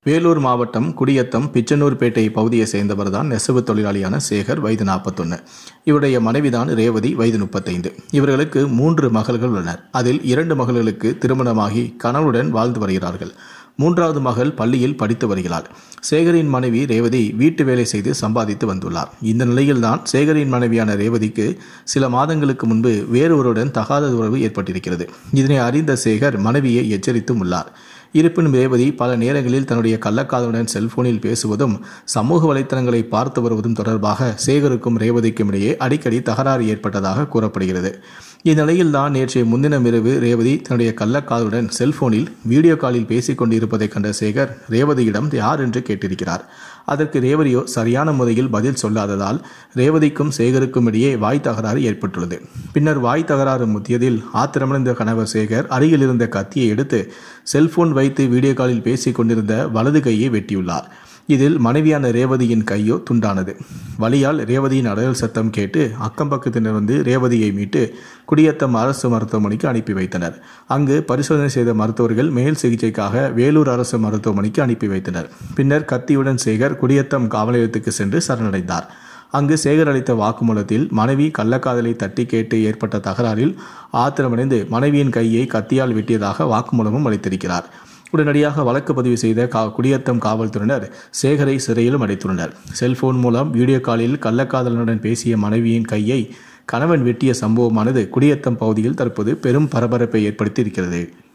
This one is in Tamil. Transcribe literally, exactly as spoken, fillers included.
வேலூர் மாவட்டம் குடியத்தம் பிச்சனூர்பேட்டை பகுதியை சேர்ந்தவர் தான் நெசவு தொழிலாளியான சேகர், வயது நாற்பத்தொன்று. இவருடைய மனைவிதான் ரேவதி, வயது முப்பத்தைந்து. இவர்களுக்கு மூன்று மகள்கள் உள்ளனர். அதில் இரண்டு மகள்களுக்கு திருமணமாகி கணவனுடன் வாழ்ந்து வருகிறார்கள். மூன்றாவது மகள் பள்ளியில் படித்து வருகிறார். சேகரின் மனைவி ரேவதி வீட்டு வேலை செய்து சம்பாதித்து வந்துள்ளார். இந்த நிலையில்தான் சேகரின் மனைவியான ரேவதிக்கு சில மாதங்களுக்கு முன்பு வேறொருவருடன் தகாத உறவு ஏற்பட்டிருக்கிறது. இதனை அறிந்த சேகர் மனைவியை எச்சரித்தும் உள்ளார். இருப்பினும் ரேவதி பல நேரங்களில் தன்னுடைய கள்ளக்காதலுடன் செல்போனில் பேசுவதும் சமூக வலைத்தளங்களை பார்த்து வருவதும் தொடர்பாக சேகருக்கும் ரேவதிக்கும் இடையே அடிக்கடி தகராறு ஏற்பட்டதாக கூறப்படுகிறது. இந்நிலையில்தான் நேற்றைய முன்தினம் இரவு ரேவதி தன்னுடைய கள்ளக்காதலுடன் செல்போனில் வீடியோ காலில் பேசிக் கொண்டிருப்பதை கண்ட சேகர் ரேவதியிடம் யார் என்று கேட்டிருக்கிறார். அதற்கு ரேவதியோ சரியான முறையில் பதில் சொல்லாததால் ரேவதிக்கும் சேகருக்கும் இடையே வாய் தகராறு ஏற்பட்டுள்ளது. பின்னர் வாய் தகராறு முத்தியதில் ஆத்திரமடைந்த கணவர் சேகர் அருகில் இருந்த கத்தியை எடுத்து செல்போன் வைத்து வீடியோ காலில் பேசிக் கொண்டிருந்த வலது கையை வெட்டியுள்ளார். இதில் மனைவியான ரேவதியின் கையோ துண்டானது. வலியால் ரேவதியின் அடல் சத்தம் கேட்டு அக்கம் பக்கத்தினர் வந்து ரேவதியை மீட்டு குடியத்தம் அரசு மருத்துவமனைக்கு அனுப்பி வைத்தனர். அங்கு பரிசோதனை செய்த மருத்துவர்கள் மேல் சிகிச்சைக்காக வேலூர் அரசு மருத்துவமனைக்கு அனுப்பி வைத்தனர். பின்னர் கத்தியுடன் சேகர் குடியத்தம் காவல் நிலையத்துக்கு சென்று சரணடைந்தார். அங்கு சேகர் அளித்த வாக்குமூலத்தில் மனைவி கள்ளக்காதலை தட்டி கேட்டு ஏற்பட்ட தகராறில் ஆத்திரமடைந்து மனைவியின் கையை கத்தியால் வெட்டியதாக வாக்குமூலமும் அளித்திருக்கிறார். உடனடியாக வழக்கு பதிவு செய்த கா குடியத்தம் காவல்துறையினர் சேகரை சிறையிலும் அடைத்துள்ளனர். செல்போன் மூலம் வீடியோ காலில் கள்ளக்காதலனுடன் பேசிய மனைவியின் கையை கணவன் வெட்டிய சம்பவமானது குடியத்தம் பகுதியில் தற்போது பெரும் பரபரப்பை ஏற்படுத்தி இருக்கிறது.